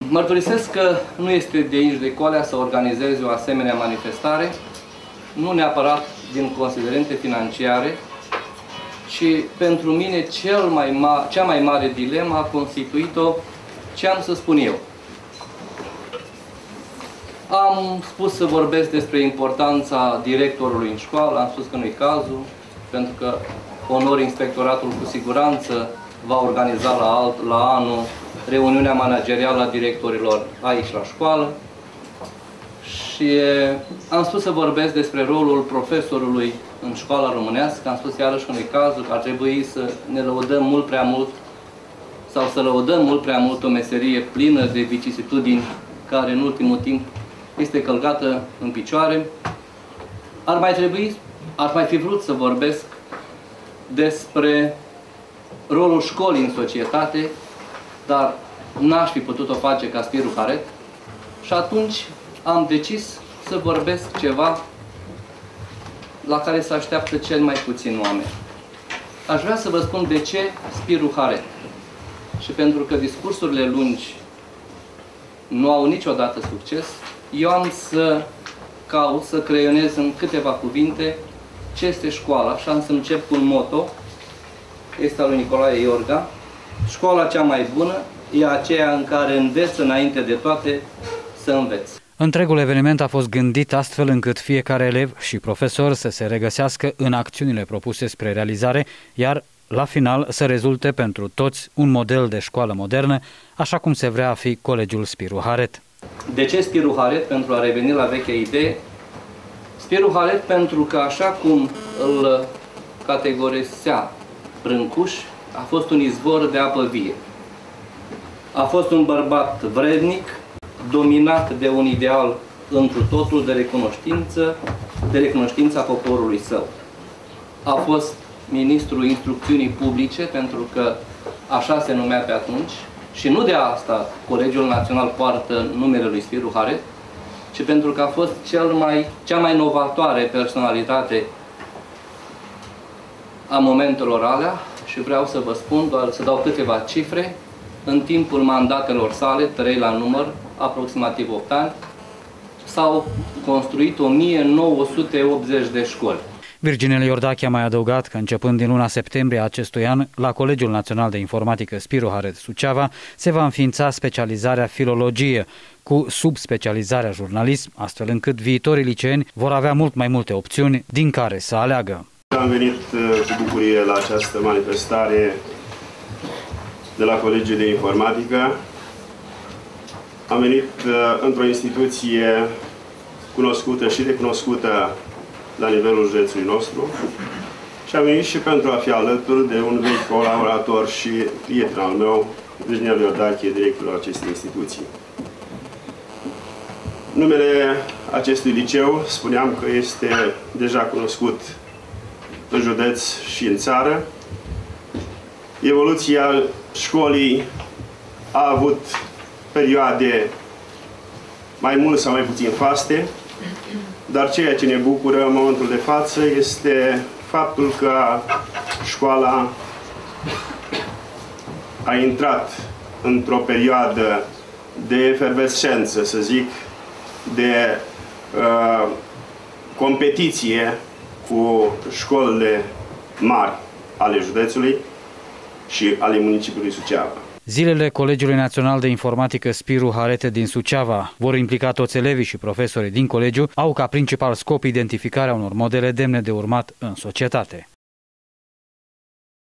Mărturisesc că nu este de aici de colea să organizeze o asemenea manifestare, nu neapărat din considerente financiare, ci pentru mine cea mai mare dilemă a constituit-o ce am să spun eu. Am spus să vorbesc despre importanța directorului în școală, am spus că nu-i cazul, pentru că onor inspectoratul cu siguranță va organiza la anul reuniunea managerială a directorilor aici la școală. Și am spus să vorbesc despre rolul profesorului în școala românească, am spus iarăși că nu-i cazul, că ar trebui să ne lăudăm mult prea mult sau să lăudăm mult prea mult o meserie plină de vicisitudini care în ultimul timp este călcată în picioare. Ar mai fi vrut să vorbesc despre rolul școlii în societate, dar n-aș fi putut-o face ca Spiru Haret și atunci am decis să vorbesc ceva la care se așteaptă cel mai puțin oameni. Aș vrea să vă spun de ce Spiru Haret. Și pentru că discursurile lungi nu au niciodată succes, eu am să caut să creionez în câteva cuvinte ce este școala și am să încep cu un motto, este al lui Nicolae Iorga: școala cea mai bună e aceea în care înveți înainte de toate să înveți. Întregul eveniment a fost gândit astfel încât fiecare elev și profesor să se regăsească în acțiunile propuse spre realizare, iar la final să rezulte pentru toți un model de școală modernă, așa cum se vrea a fi Colegiul Spiru Haret. De ce Spiru Haret? Pentru a reveni la vechea idee. Spiru Haret pentru că, așa cum îl categorisea Brâncuș, a fost un izvor de apă vie. A fost un bărbat vrednic, dominat de un ideal întru totul de recunoștința poporului său. A fost ministrul instrucțiunii publice, pentru că așa se numea pe atunci, și nu de asta Colegiul Național poartă numele lui Spiru Haret, ci pentru că a fost cea mai novatoare personalitate a momentelor alea și vreau să vă spun, doar să dau câteva cifre. În timpul mandatelor sale, 3 la număr, aproximativ 8 ani, s-au construit 1980 de școli. Virginel Iordache a mai adăugat că începând din luna septembrie a acestui an, la Colegiul Național de Informatică Spiru Haret Suceava se va înființa specializarea filologie cu subspecializarea jurnalism, astfel încât viitorii liceeni vor avea mult mai multe opțiuni din care să aleagă. Am venit cu bucurie la această manifestare de la Colegiul de Informatică. Am venit într-o instituție cunoscută și recunoscută la nivelul județului nostru și am venit și pentru a fi alături de un vechi colaborator și prieten al meu, Virginel Iordache, directorul acestei instituții. Numele acestui liceu, spuneam că este deja cunoscut în județ și în țară. Evoluția școlii a avut perioade mai mult sau mai puțin faste, dar ceea ce ne bucură în momentul de față este faptul că școala a intrat într-o perioadă de efervescență, să zic, de competiție cu școlile mari ale județului și ale municipiului Suceava. Zilele Colegiului Național de Informatică Spiru Haret din Suceava vor implica toți elevii și profesorii din colegiu, au ca principal scop identificarea unor modele demne de urmat în societate.